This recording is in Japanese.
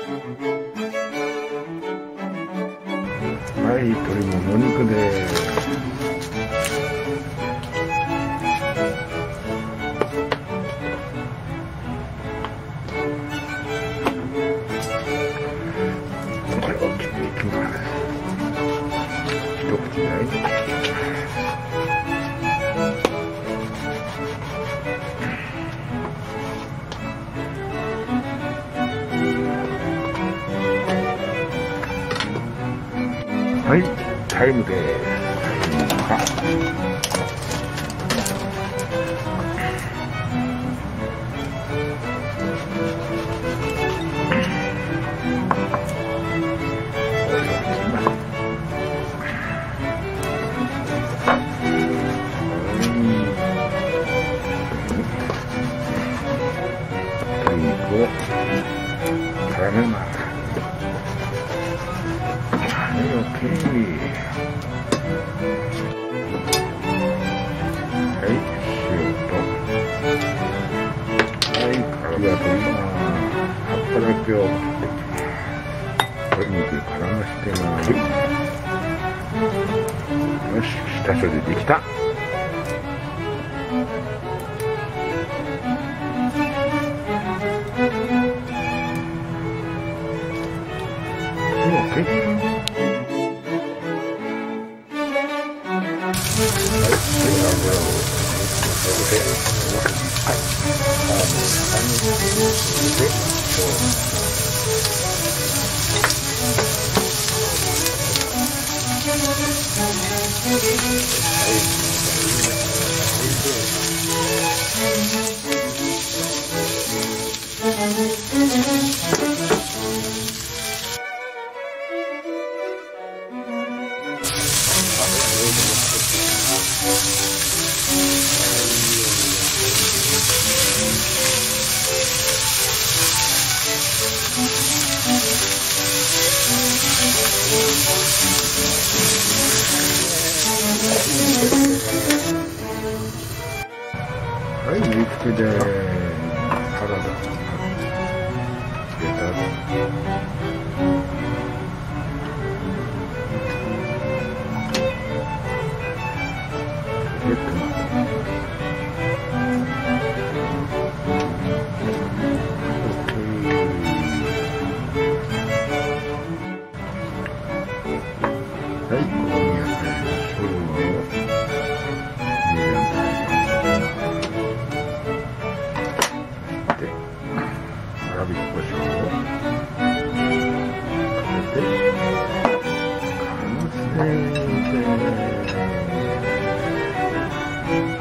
はい、鶏もも肉です。これを切っていきます。一口大。はい、タイムです。鶏肉を絡めます。はい、OK。はい、塩と、はい、カルビは取ります。葉っぱだけを鶏肉に絡ましてます。よし、下処理できた。OK。はい、煮付けでサラダレタスでトマト。はい、ここに野菜の生姜をミディアムで粗挽き胡椒をかけて完成です。